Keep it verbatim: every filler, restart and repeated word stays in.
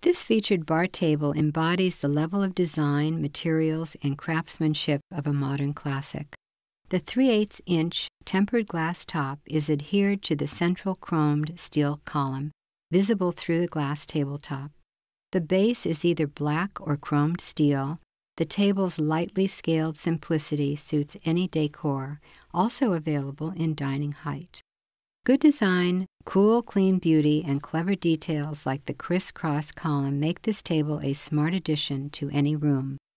This featured bar table embodies the level of design, materials, and craftsmanship of a modern classic. The three eighths inch tempered glass top is adhered to the central chromed steel column, visible through the glass tabletop. The base is either black or chromed steel. The table's lightly scaled simplicity suits any decor, also available in dining height. Good design, cool, clean beauty, and clever details like the crisscross column make this table a smart addition to any room.